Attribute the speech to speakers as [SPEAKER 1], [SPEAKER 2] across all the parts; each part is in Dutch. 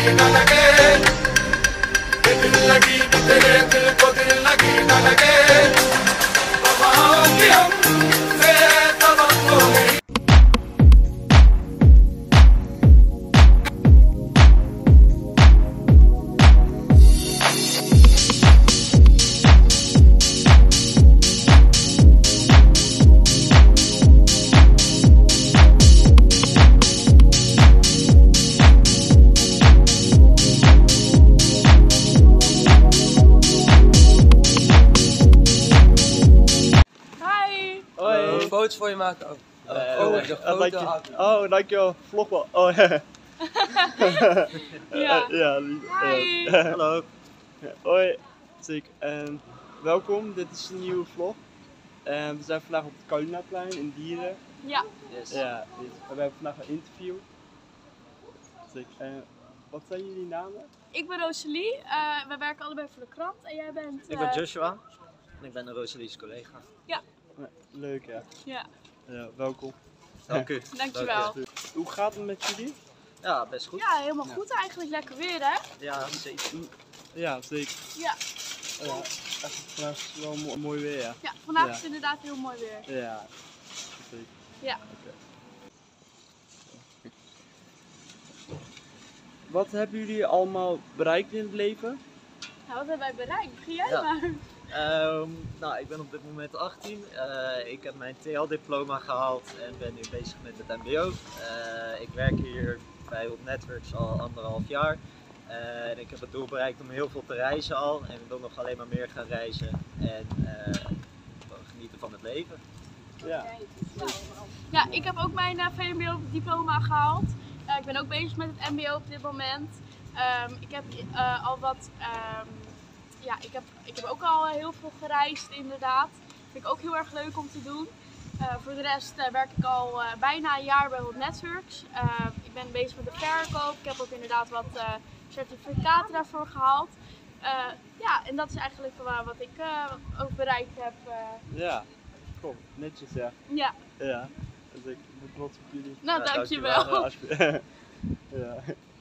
[SPEAKER 1] न लगे, दिल लगी भी तेरे दिल को दिल लगी न लगे, वफाओं की हमसे तवक्को नहीं।
[SPEAKER 2] Foto's voor je maken ook.
[SPEAKER 3] Dankjewel. Vlog wel. Oh, ja.
[SPEAKER 4] Ja.
[SPEAKER 3] Hi.
[SPEAKER 4] Hallo.
[SPEAKER 3] Hoi. Zeker. Welkom, dit is een nieuwe vlog. We zijn vandaag op het Kalinaplein in Dieren.
[SPEAKER 4] Ja.
[SPEAKER 2] Yes.
[SPEAKER 3] Ja, we hebben vandaag een interview. Zeker. Wat zijn jullie namen?
[SPEAKER 4] Ik ben Rosalie. We werken allebei voor de krant en jij bent...
[SPEAKER 2] Ik ben Joshua en ik ben Rosalie's collega.
[SPEAKER 4] Ja.
[SPEAKER 3] Leuk, ja.
[SPEAKER 4] Ja.
[SPEAKER 3] Welkom.
[SPEAKER 2] Dank u.
[SPEAKER 4] Dankjewel.
[SPEAKER 3] Hoe gaat het met jullie?
[SPEAKER 2] Ja, best goed.
[SPEAKER 4] Ja, helemaal goed eigenlijk. Lekker weer, hè?
[SPEAKER 2] Ja, zeker.
[SPEAKER 3] Ja, zeker.
[SPEAKER 4] Ja.
[SPEAKER 3] Echt, vandaag is het wel mooi weer, ja.
[SPEAKER 4] Ja, vandaag is het inderdaad heel mooi weer.
[SPEAKER 3] Ja, zeker.
[SPEAKER 4] Ja.
[SPEAKER 3] Okay. Wat hebben jullie allemaal bereikt in het leven?
[SPEAKER 4] Nou, wat hebben wij bereikt? Begin jij
[SPEAKER 2] Ja.
[SPEAKER 4] maar.
[SPEAKER 2] Nou, ik ben op dit moment 18. Ik heb mijn TL-diploma gehaald en ben nu bezig met het MBO. Ik werk hier bij Op Networks al 1,5 jaar. En ik heb het doel bereikt om heel veel te reizen al. En ik wil nog alleen maar meer gaan reizen en genieten van het leven.
[SPEAKER 3] Ja.
[SPEAKER 4] Ja, ik heb ook mijn VMBO-diploma gehaald. Ik ben ook bezig met het MBO op dit moment. Ik heb al wat... ik heb ook al heel veel gereisd inderdaad. Vind ik ook heel erg leuk om te doen. Voor de rest werk ik al bijna een jaar bij Hot Networks. Ik ben bezig met de verkoop. Ik heb ook inderdaad wat certificaten daarvoor gehaald. Ja, en dat is eigenlijk wat ik ook bereikt heb.
[SPEAKER 3] Ja, kom, netjes ja.
[SPEAKER 4] Ja.
[SPEAKER 3] Ja, dus ik ben trots op jullie.
[SPEAKER 4] Nou,
[SPEAKER 2] Ja,
[SPEAKER 4] dankjewel.
[SPEAKER 3] Ja.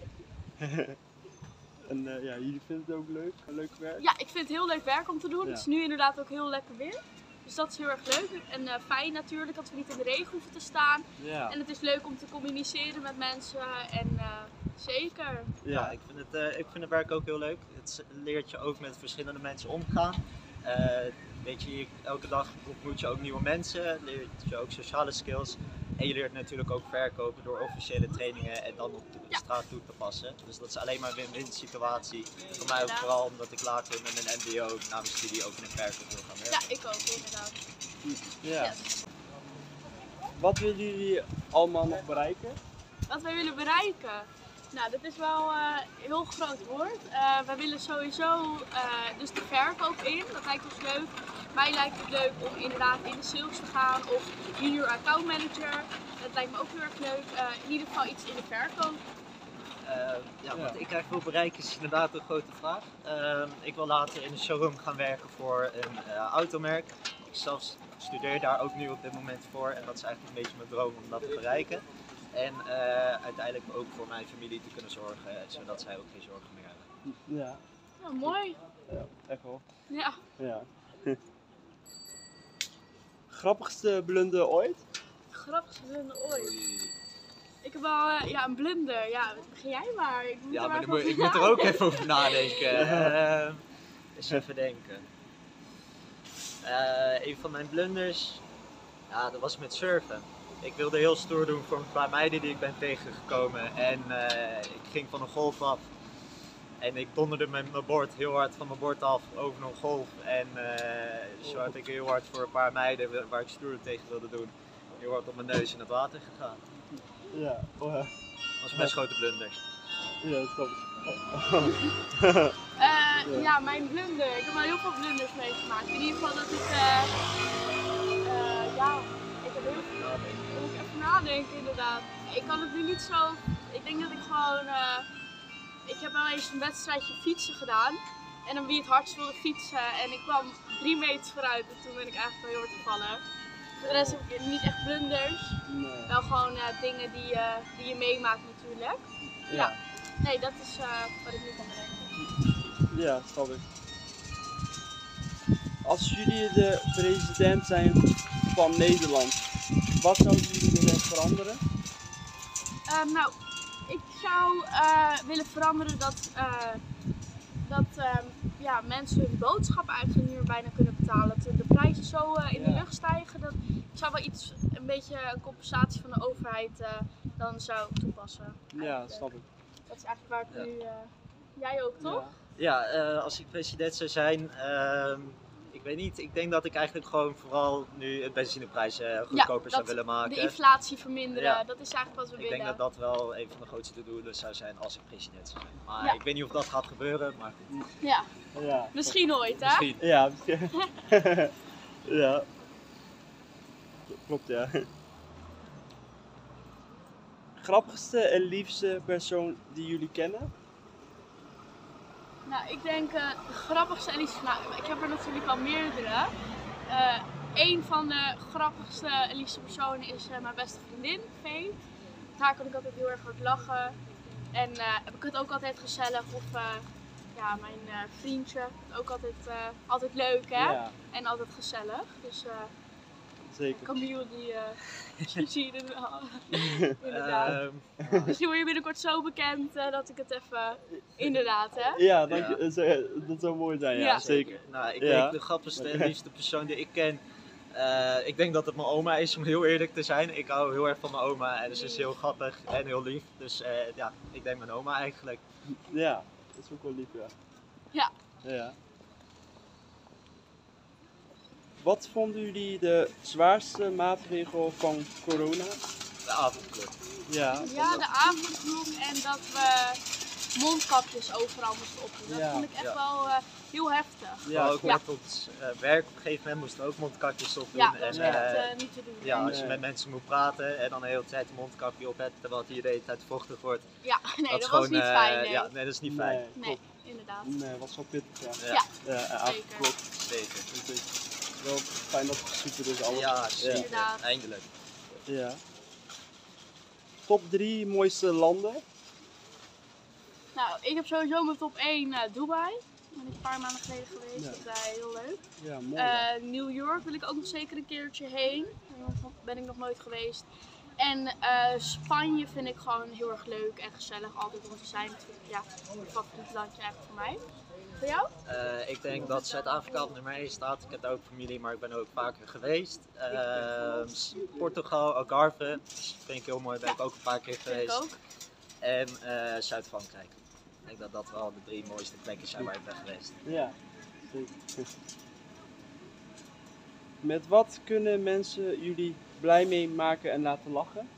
[SPEAKER 3] En jullie vinden het ook leuk? Leuk werk?
[SPEAKER 4] Ja, ik vind het heel leuk werk om te doen.
[SPEAKER 3] Ja.
[SPEAKER 4] Het is nu inderdaad ook heel lekker weer. Dus dat is heel erg leuk en fijn natuurlijk dat we niet in de regen hoeven te staan.
[SPEAKER 3] Ja.
[SPEAKER 4] En het is leuk om te communiceren met mensen en zeker.
[SPEAKER 2] Ja, ik vind het werk ook heel leuk. Het leert je ook met verschillende mensen omgaan. Weet je, elke dag ontmoet je ook nieuwe mensen, leert je ook sociale skills. En je leert natuurlijk ook verkopen door officiële trainingen en dan op de straat toe te passen. Dus dat is alleen maar een win-win situatie. Voor mij ook vooral omdat ik later met mijn MBO na mijn studie ook in de verkoop wil gaan werken.
[SPEAKER 4] Ja, ik ook inderdaad.
[SPEAKER 3] Ja.
[SPEAKER 4] Yes.
[SPEAKER 3] Wat willen jullie allemaal nog bereiken?
[SPEAKER 4] Wat wij willen bereiken? Nou, dat is wel een heel groot woord. Wij willen sowieso dus de verkoop in, dat lijkt ons leuk. Mij lijkt het leuk om inderdaad in de sales te gaan of junior account manager. Dat lijkt me ook heel erg leuk. In ieder geval iets in de verkoop.
[SPEAKER 2] Wat ik eigenlijk wil bereiken is inderdaad een grote vraag. Ik wil later in een showroom gaan werken voor een automerk. Ik zelf studeer daar ook nu op dit moment voor en dat is eigenlijk een beetje mijn droom om dat te bereiken. En uiteindelijk ook voor mijn familie te kunnen zorgen, zodat zij ook geen zorgen meer hebben.
[SPEAKER 3] Ja.
[SPEAKER 4] Ja, mooi.
[SPEAKER 3] Ja, echt wel.
[SPEAKER 4] Ja.
[SPEAKER 3] Ja. Grappigste blunder ooit?
[SPEAKER 4] Grappigste blunder ooit. Ik heb wel een blunder. Ja, begin jij maar. Ik moet er maar even over
[SPEAKER 2] ik moet er ook even over nadenken. Eens even denken. Een van mijn blunders, dat was met surfen. Ik wilde heel stoer doen voor een paar meiden die ik ben tegengekomen en ik ging van een golf af. En ik donderde met mijn bord heel hard van mijn bord af over een golf en zo had ik heel hard voor een paar meiden waar ik stoer tegen wilde doen, heel hard op mijn neus in het water gegaan.
[SPEAKER 3] Ja,
[SPEAKER 2] Dat was een best grote blunder.
[SPEAKER 3] Ja, dat snap ik.
[SPEAKER 4] Ja, mijn blunder. Ik heb wel heel veel blunders meegemaakt. In ieder geval dat ik, ik heb heel veel nadenken. Ik moet even nadenken inderdaad. Ik kan het nu niet zo, ik denk dat ik gewoon, ik heb wel eens een wedstrijdje fietsen gedaan. En dan wie het hardst wilde fietsen en ik kwam 3 meters vooruit en toen ben ik eigenlijk wel heel hard gevallen. Voor de rest heb ik niet echt blunders.
[SPEAKER 3] Nee.
[SPEAKER 4] Wel gewoon dingen die je meemaakt natuurlijk. Ja. Nee, dat is wat ik nu kan bedenken.
[SPEAKER 3] Ja, snap ik. Als jullie de president zijn van Nederland, wat zouden jullie willen veranderen?
[SPEAKER 4] Nou, ik zou willen veranderen dat ja, mensen hun boodschappen eigenlijk niet meer bijna kunnen betalen. Dat de prijzen zo in de lucht stijgen. Dat, ik zou wel een beetje een compensatie van de overheid dan zou toepassen.
[SPEAKER 3] Ja, snap ik.
[SPEAKER 4] Dat is eigenlijk waar ik nu... jij ook, toch?
[SPEAKER 2] Ja, als ik president zou zijn, ik weet niet. Ik denk dat ik eigenlijk gewoon vooral nu het benzineprijs goedkoper zou willen maken.
[SPEAKER 4] De inflatie verminderen,
[SPEAKER 2] Ja.
[SPEAKER 4] dat is eigenlijk wat we willen.
[SPEAKER 2] Ik denk dat dat wel een van de grootste doelen zou zijn als ik president zou zijn. Maar
[SPEAKER 4] Ja.
[SPEAKER 2] ik weet niet of dat gaat gebeuren, maar goed.
[SPEAKER 4] Ja,
[SPEAKER 3] Ja,
[SPEAKER 4] misschien ooit, hè?
[SPEAKER 2] Misschien.
[SPEAKER 3] ja. Ja. Klopt, ja. Grappigste en liefste persoon die jullie kennen?
[SPEAKER 4] Nou, ik denk de grappigste en liefste. Nou, ik heb er natuurlijk wel meerdere. Een van de grappigste en liefste personen is mijn beste vriendin, Vee. Met haar kan ik altijd heel erg hard lachen. En heb ik het ook altijd gezellig. Of ja, mijn vriendje, ook altijd leuk, hè?
[SPEAKER 3] Ja,
[SPEAKER 4] En altijd gezellig. Dus
[SPEAKER 3] zeker.
[SPEAKER 4] Camille, die zie je er wel. Inderdaad. Misschien word je binnenkort zo bekend dat ik het even... Inderdaad, hè?
[SPEAKER 3] Ja, dat zou mooi zijn, ja,
[SPEAKER 4] Ja.
[SPEAKER 3] zeker.
[SPEAKER 2] Nou, ik
[SPEAKER 3] Ja.
[SPEAKER 2] denk de grappigste en liefste persoon die ik ken. Ik denk dat het mijn oma is, om heel eerlijk te zijn. Ik hou heel erg van mijn oma en ze is heel grappig en heel lief. Dus ja, ik denk mijn oma eigenlijk.
[SPEAKER 3] Ja, dat is ook wel lief, ja.
[SPEAKER 4] Ja.
[SPEAKER 3] Ja. Wat vonden jullie de zwaarste maatregel van corona?
[SPEAKER 2] De avondklok.
[SPEAKER 3] Ja,
[SPEAKER 4] Ja, de avondklok en dat we mondkapjes overal moesten opdoen. Dat
[SPEAKER 3] Ja.
[SPEAKER 4] vond ik echt
[SPEAKER 2] Ja.
[SPEAKER 4] wel heel heftig.
[SPEAKER 3] ja,
[SPEAKER 2] Maar ook
[SPEAKER 4] Ja.
[SPEAKER 2] met ons werk op een gegeven moment moesten we ook mondkapjes op doen.
[SPEAKER 4] Ja, dat is
[SPEAKER 2] en,
[SPEAKER 4] echt niet te doen.
[SPEAKER 2] ja, als je
[SPEAKER 3] Nee.
[SPEAKER 2] met mensen moet praten en dan de hele tijd een mondkapje op hebt terwijl het hier de hele tijd vochtig wordt.
[SPEAKER 4] Ja, nee, dat
[SPEAKER 2] is
[SPEAKER 4] was niet fijn. Nee,
[SPEAKER 2] Ja, nee, dat is niet fijn.
[SPEAKER 3] Nee,
[SPEAKER 4] nee
[SPEAKER 3] klopt.
[SPEAKER 4] inderdaad.
[SPEAKER 3] Nee, was wel pittig, ja.
[SPEAKER 2] Ja.
[SPEAKER 4] Ja.
[SPEAKER 3] Avondklok.
[SPEAKER 2] Zeker.
[SPEAKER 3] Het is wel fijn dat het super is, alles.
[SPEAKER 2] Ja, zeker.
[SPEAKER 4] Inderdaad.
[SPEAKER 2] Eindelijk.
[SPEAKER 3] Ja. Top 3 mooiste landen?
[SPEAKER 4] Nou, ik heb sowieso mijn top 1 Dubai. Daar ben ik een paar maanden geleden geweest.
[SPEAKER 3] Ja.
[SPEAKER 4] Dat was heel leuk.
[SPEAKER 3] Ja, mooi. Ja.
[SPEAKER 4] New York wil ik ook nog zeker een keertje heen. Daar ben ik nog nooit geweest. En Spanje vind ik gewoon heel erg leuk en gezellig altijd om te zijn. Ja, een favoriet landje eigenlijk voor mij. Voor jou?
[SPEAKER 2] Ik denk dat Zuid-Afrika op nummer 1 staat. Ik heb daar ook familie, maar ik ben er ook vaker geweest. Portugal, Algarve, vind ik heel mooi, ben ik ook een paar keer
[SPEAKER 4] Vind ik
[SPEAKER 2] geweest.
[SPEAKER 4] ook.
[SPEAKER 2] En Zuid-Frankrijk. Ik denk dat dat wel de 3 mooiste plekken zijn waar ik ben geweest.
[SPEAKER 3] Ja, zeker. Met wat kunnen mensen jullie blij mee maken en laten lachen?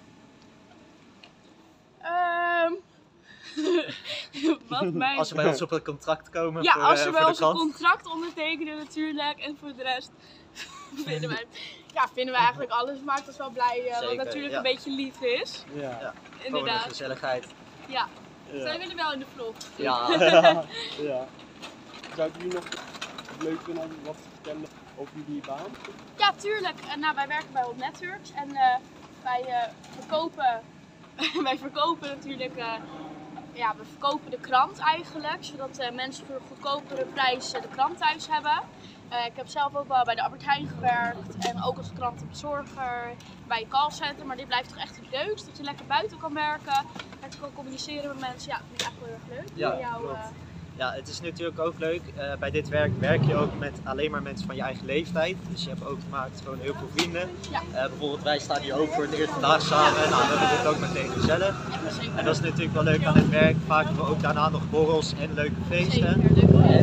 [SPEAKER 4] Wat mij...
[SPEAKER 2] Als ze bij ons op een contract komen
[SPEAKER 4] Ja,
[SPEAKER 2] voor,
[SPEAKER 4] als ze
[SPEAKER 2] voor
[SPEAKER 4] bij
[SPEAKER 2] de
[SPEAKER 4] ons een
[SPEAKER 2] krant.
[SPEAKER 4] contract ondertekenen natuurlijk. En voor de rest vinden wij eigenlijk alles. Maakt ons wel blij. Wat
[SPEAKER 2] Zeker,
[SPEAKER 4] natuurlijk
[SPEAKER 2] ja.
[SPEAKER 4] een beetje lief is.
[SPEAKER 3] Ja.
[SPEAKER 2] Ja. Gewoon de
[SPEAKER 4] Inderdaad.
[SPEAKER 2] gezelligheid.
[SPEAKER 4] Ja.
[SPEAKER 3] Ja.
[SPEAKER 4] Zij willen wel in de vlog.
[SPEAKER 2] Ja.
[SPEAKER 3] Ja. Zouden jullie nog leuk vinden om wat te vertellen over jullie baan?
[SPEAKER 4] Ja, tuurlijk. Nou, wij werken bij Hot Networks en wij verkopen, wij verkopen natuurlijk, ja, we verkopen de krant eigenlijk, zodat mensen voor een goedkopere prijs de krant thuis hebben. Ik heb zelf ook wel bij de Albert Heijn gewerkt en ook als krantenbezorger bij een callcenter, maar dit blijft toch echt een deus, dat je lekker buiten kan werken, lekker kan communiceren met mensen. Ja, dat vind ik echt wel heel erg leuk.
[SPEAKER 2] Ja,
[SPEAKER 4] Voor jou,
[SPEAKER 2] klopt. Ja, het is natuurlijk ook leuk. Bij dit werk werk je ook met alleen maar mensen van je eigen leeftijd. Dus je hebt ook gemaakt gewoon heel veel vrienden.
[SPEAKER 4] Ja.
[SPEAKER 2] Bijvoorbeeld wij staan hier ook voor het eerst vandaag samen. Nou, we hebben het ook meteen gezellig.
[SPEAKER 4] Ja, zeker.
[SPEAKER 2] En dat is natuurlijk wel leuk aan het werk. Vaak hebben we ook daarna nog borrels en leuke feesten.
[SPEAKER 4] Zeker, leuk.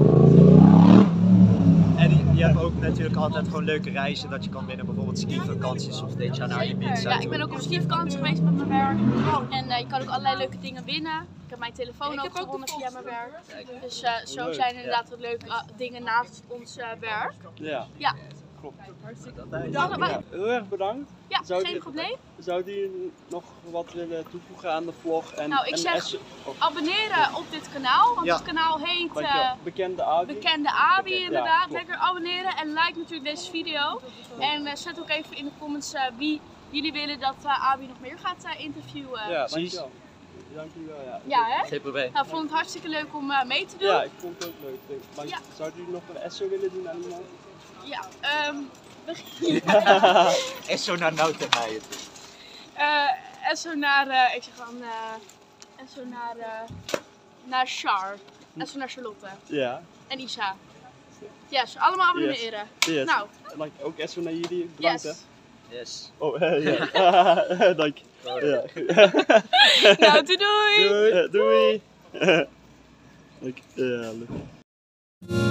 [SPEAKER 2] En je hebt ook natuurlijk altijd gewoon leuke reizen dat je kan winnen. Bijvoorbeeld skivakanties of dit jaar naar je
[SPEAKER 4] Zeker.
[SPEAKER 2] Ibiza
[SPEAKER 4] Ja,
[SPEAKER 2] toe.
[SPEAKER 4] ik ben ook op skivakantie geweest met mijn werk. En je kan ook allerlei leuke dingen winnen. Ik heb mijn telefoon ook gewonnen via mijn werk.
[SPEAKER 2] Kijk.
[SPEAKER 4] Dus zo
[SPEAKER 3] Leuk.
[SPEAKER 4] zijn er inderdaad wat leuke dingen naast ons werk.
[SPEAKER 3] Ja,
[SPEAKER 4] Ja,
[SPEAKER 3] klopt.
[SPEAKER 4] ja.
[SPEAKER 3] Heel erg bedankt.
[SPEAKER 4] Geen
[SPEAKER 3] je-
[SPEAKER 4] probleem.
[SPEAKER 3] Zouden jullie nog wat willen toevoegen aan de vlog? En,
[SPEAKER 4] Nou, ik
[SPEAKER 3] en
[SPEAKER 4] zeg- Abonneren op dit kanaal, want
[SPEAKER 2] Ja.
[SPEAKER 4] het kanaal heet
[SPEAKER 3] bekende Abi.
[SPEAKER 4] Bekende Abi
[SPEAKER 3] Ja,
[SPEAKER 4] inderdaad.
[SPEAKER 3] klopt.
[SPEAKER 4] Lekker abonneren en like natuurlijk deze video. En zet ook even in de comments wie jullie willen dat Abi nog meer gaat interviewen.
[SPEAKER 3] Ja,
[SPEAKER 2] Precies.
[SPEAKER 3] dankjewel. Dankjewel, ja.
[SPEAKER 4] Ja, hè?
[SPEAKER 2] Geen probleem.
[SPEAKER 4] Nou, vond het hartstikke leuk om mee te doen.
[SPEAKER 3] Ja, ik vond het ook leuk. Maar
[SPEAKER 4] Ja.
[SPEAKER 3] zou jullie nog een SO willen doen aan iemand?
[SPEAKER 4] Ja,
[SPEAKER 2] En zo naar nou ten mij.
[SPEAKER 4] en zo naar, ik zeg dan, en zo naar Char. En zo naar Charlotte.
[SPEAKER 3] Ja.
[SPEAKER 4] En Isa. Yes, allemaal abonneren.
[SPEAKER 3] Yes.
[SPEAKER 4] Nou,
[SPEAKER 3] Like, ook SO naar jullie. Bedankt,
[SPEAKER 4] yes.
[SPEAKER 2] Yes.
[SPEAKER 3] hè. Oh, ja. Dank je. Ja.
[SPEAKER 4] Nou, doei doei!
[SPEAKER 3] Doei. Doei. Ja, leuk.